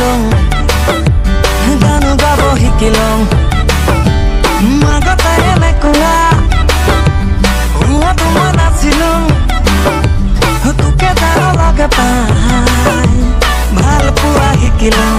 লওঁ গানো গাব শিকি লওঁ আগতে এনেকুৱা হোৱাটো মই নাছিলোঁ তোকে তাৰ লগে পাই ভাল পোৱা শিকি লওঁ